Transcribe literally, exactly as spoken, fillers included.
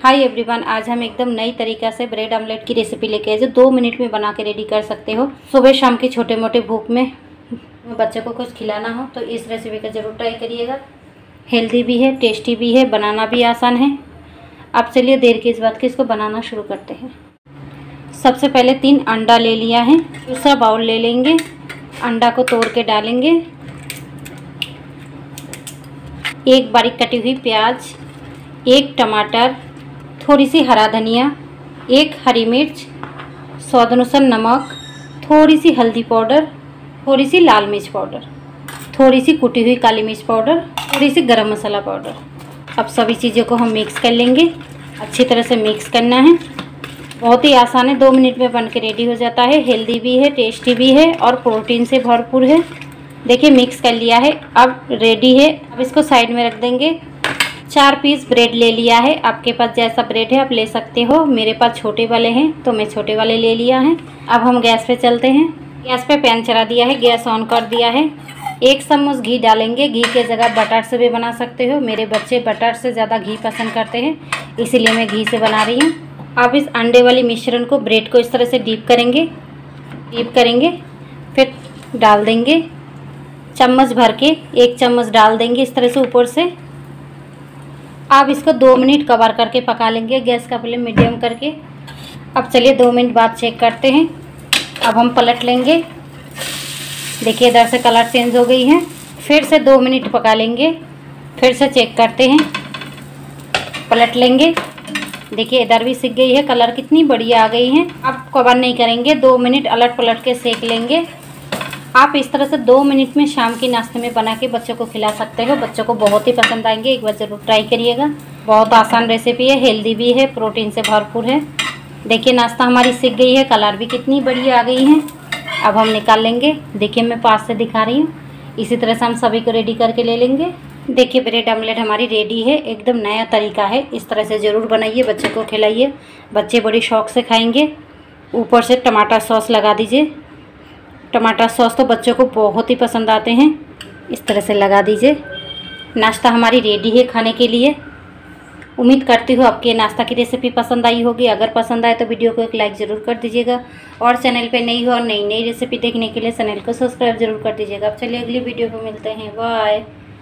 Hi everyone, आज हम एकदम नई तरीका से ब्रेड ऑमलेट की रेसिपी लेके आए जो दो मिनट में बना के रेडी कर सकते हो। सुबह शाम की छोटे मोटे भूख में बच्चे को कुछ खिलाना हो तो इस रेसिपी का ज़रूर ट्राई करिएगा। हेल्दी भी है, टेस्टी भी है, बनाना भी आसान है। अब चलिए देर की इस बात की इसको बनाना शुरू करते हैं। सबसे पहले तीन अंडा ले लिया है, दूसरा बाउल ले लेंगे, अंडा को तोड़ के डालेंगे, एक बारीक कटी हुई प्याज, एक टमाटर, थोड़ी सी हरा धनिया, एक हरी मिर्च, स्वाद अनुसार नमक, थोड़ी सी हल्दी पाउडर, थोड़ी सी लाल मिर्च पाउडर, थोड़ी सी कुटी हुई काली मिर्च पाउडर, थोड़ी सी गरम मसाला पाउडर। अब सभी चीज़ों को हम मिक्स कर लेंगे। अच्छी तरह से मिक्स करना है। बहुत ही आसान है, दो मिनट में बन के रेडी हो जाता है। हेल्दी भी है, टेस्टी भी है और प्रोटीन से भरपूर है। देखिए मिक्स कर लिया है, अब रेडी है। अब इसको साइड में रख देंगे। चार पीस ब्रेड ले लिया है, आपके पास जैसा ब्रेड है आप ले सकते हो। मेरे पास छोटे वाले हैं तो मैं छोटे वाले ले लिया है। अब हम गैस पे चलते हैं। गैस पे पैन चढ़ा दिया है, गैस ऑन कर दिया है। एक चम्मच घी डालेंगे। घी के जगह बटर से भी बना सकते हो। मेरे बच्चे बटर से ज़्यादा घी पसंद करते हैं, इसीलिए मैं घी से बना रही हूँ। अब इस अंडे वाली मिश्रण को, ब्रेड को इस तरह से डीप करेंगे डीप करेंगे फिर डाल देंगे चम्मच भर के। एक चम्मच डाल देंगे इस तरह से ऊपर से। अब इसको दो मिनट कवर करके पका लेंगे, गैस का फ्लेम मीडियम करके। अब चलिए दो मिनट बाद चेक करते हैं। अब हम पलट लेंगे। देखिए इधर से कलर चेंज हो गई है। फिर से दो मिनट पका लेंगे, फिर से चेक करते हैं। पलट लेंगे। देखिए इधर भी सिक गई है, कलर कितनी बढ़िया आ गई है। अब कवर नहीं करेंगे, दो मिनट अलट पलट के सेक लेंगे। आप इस तरह से दो मिनट में शाम के नाश्ते में बना के बच्चों को खिला सकते हो। बच्चों को बहुत ही पसंद आएंगे, एक बार ज़रूर ट्राई करिएगा। बहुत आसान रेसिपी है, हेल्दी भी है, प्रोटीन से भरपूर है। देखिए नाश्ता हमारी सिक गई है, कलर भी कितनी बढ़िया आ गई है। अब हम निकाल लेंगे। देखिए मैं पास से दिखा रही हूँ। इसी तरह से हम सभी को रेडी करके ले लेंगे। देखिए ब्रेड ऑमलेट हमारी रेडी है। एकदम नया तरीका है, इस तरह से ज़रूर बनाइए, बच्चे को खिलाइए। बच्चे बड़ी शौक से खाएँगे। ऊपर से टमाटर सॉस लगा दीजिए। टमाटर सॉस तो बच्चों को बहुत ही पसंद आते हैं, इस तरह से लगा दीजिए। नाश्ता हमारी रेडी है खाने के लिए। उम्मीद करती हूँ आपके नाश्ता की रेसिपी पसंद आई होगी। अगर पसंद आए तो वीडियो को एक लाइक ज़रूर कर दीजिएगा और चैनल पे नई हो और नई नई रेसिपी देखने के लिए चैनल को सब्सक्राइब जरूर कर दीजिएगा। अब चलिए अगली वीडियो में मिलते हैं। बाय।